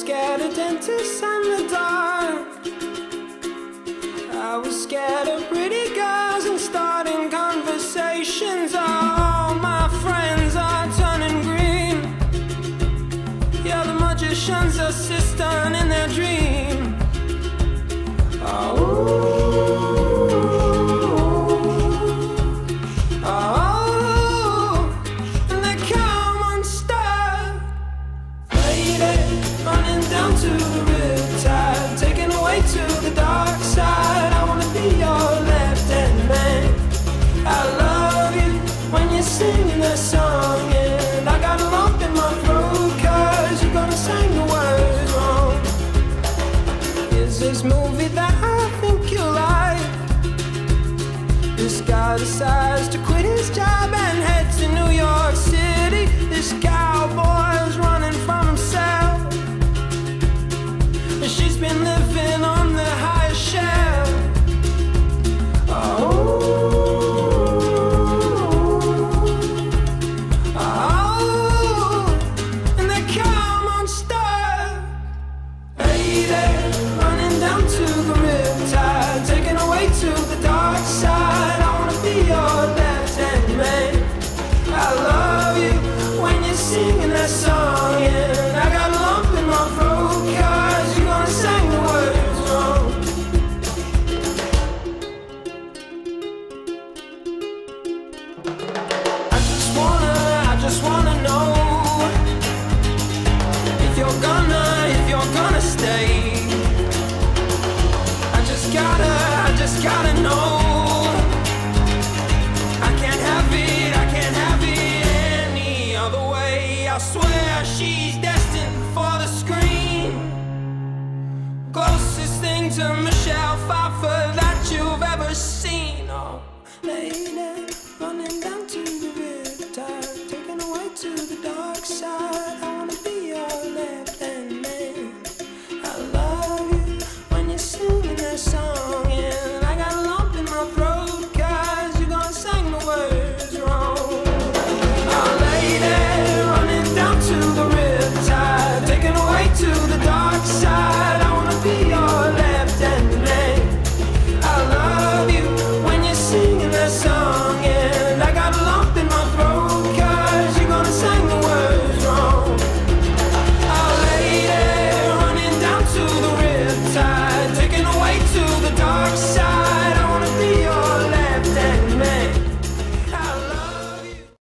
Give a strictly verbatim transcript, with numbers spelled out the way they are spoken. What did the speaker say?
scared of dentists and the dark. I was scared of pretty girls and starting conversations. All my friends are turning green. Yeah, the magician's assistant in their dream. Oh. To the riptide, taken away to the dark side. I wanna be your left-hand man. I love you when you're singing that song, and I got a lump in my throat 'cause you're gonna sing the words wrong. Here's this movie that I think you'll like. This guy decides to quit his job and head to New York City. This cowboy's running from himself. She's been living on the highest shelf. Oh, oh, and they come unstuck. Hey there, running down to the riptide, taken away to the dark side. I wanna be your left-hand man. I love you when you're singing that song, and I got a lump in my throat 'cause you're gonna sing the words wrong. I just wanna, I just wanna know if you're gonna, if you're gonna stay. I just gotta, I just gotta know. I can't have it, I can't have it any other way. I swear she's destined for the screen. Closest thing to Michelle Pfeiffer that you've ever seen. Oh, lady.